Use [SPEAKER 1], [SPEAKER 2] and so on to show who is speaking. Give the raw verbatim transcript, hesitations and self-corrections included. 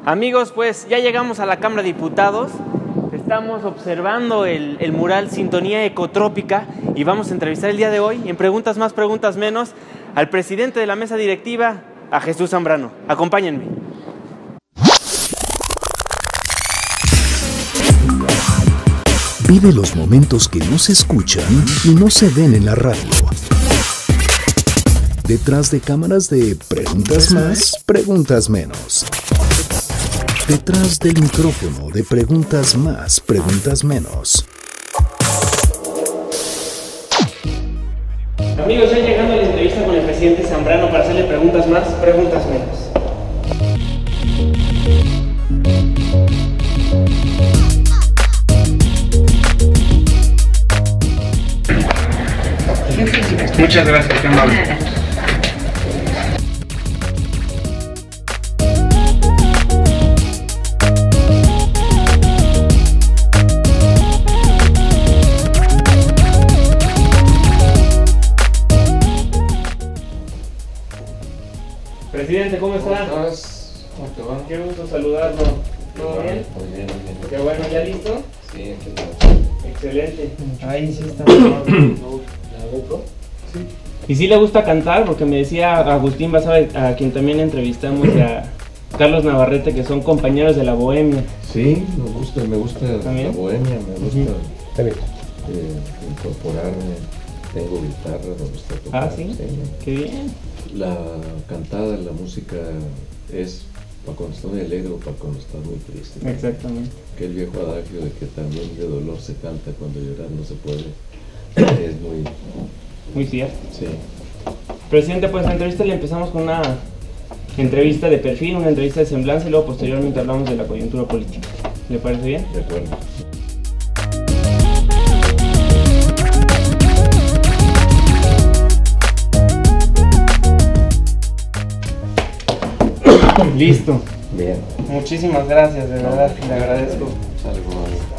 [SPEAKER 1] Amigos, pues ya llegamos a la Cámara de Diputados. Estamos observando el, el mural Sintonía Ecotrópica y vamos a entrevistar el día de hoy, en Preguntas Más, Preguntas Menos, al presidente de la mesa directiva, a Jesús Zambrano. Acompáñenme.
[SPEAKER 2] Vive los momentos que no se escuchan y no se ven en la radio. Detrás de cámaras de Preguntas Más, Preguntas Menos. Detrás del micrófono de Preguntas Más, Preguntas Menos.
[SPEAKER 1] Amigos, ya llegando a la entrevista con el presidente Zambrano para hacerle preguntas más, preguntas menos.
[SPEAKER 3] Muchas gracias, qué amable.
[SPEAKER 1] Presidente, ¿cómo está?
[SPEAKER 3] ¿Cómo estás? ¿Cómo te va?
[SPEAKER 1] Qué gusto saludarlo. ¿Todo bien?
[SPEAKER 3] Muy bien, muy bien.
[SPEAKER 1] Qué bueno, ¿ya listo?
[SPEAKER 3] Sí, aquí estamos.
[SPEAKER 1] Excelente. Ahí sí está. Sí. ¿Y sí le gusta cantar? Porque me decía Agustín Basabe, a quien también entrevistamos, y a Carlos Navarrete, que son compañeros de la Bohemia.
[SPEAKER 3] Sí, me gusta, me gusta
[SPEAKER 1] ¿También?
[SPEAKER 3] la bohemia, me gusta
[SPEAKER 1] Uh-huh.
[SPEAKER 3] eh, incorporarme. Tengo guitarra, me gusta tocar.
[SPEAKER 1] Ah, ¿sí? Qué bien.
[SPEAKER 3] La cantada, la música es para cuando estás muy alegre o para cuando estás muy triste.
[SPEAKER 1] Exactamente.
[SPEAKER 3] Que el viejo adagio de que también de dolor se canta cuando llorar no se puede, es muy...
[SPEAKER 1] Muy cierto.
[SPEAKER 3] Sí.
[SPEAKER 1] Presidente, pues la entrevista le empezamos con una entrevista de perfil, una entrevista de semblanza y luego posteriormente hablamos de la coyuntura política. ¿Le parece bien?
[SPEAKER 3] De acuerdo.
[SPEAKER 1] Listo.
[SPEAKER 3] Bien.
[SPEAKER 1] Muchísimas gracias, de verdad, le agradezco.
[SPEAKER 3] Sale, como-